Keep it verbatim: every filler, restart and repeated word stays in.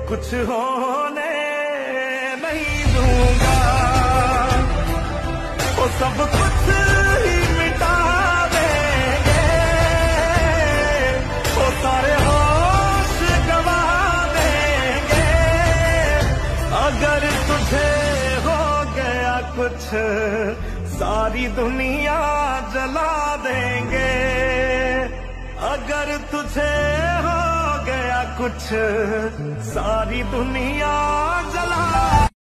कुछ होने नहीं दूंगा, वो सब कुछ ही मिटा देंगे, वो सारे होश गवा देंगे। अगर तुझे हो गया कुछ सारी दुनिया जला देंगे, अगर तुझे हो गया कुछ सारी दुनिया जला